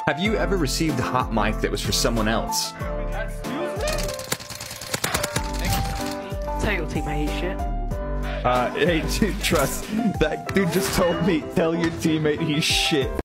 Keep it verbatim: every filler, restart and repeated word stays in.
Have you ever received a hot mic that was for someone else? Tell your teammate he's shit. Uh, hey, dude, trust. That dude just told me, tell your teammate he's shit.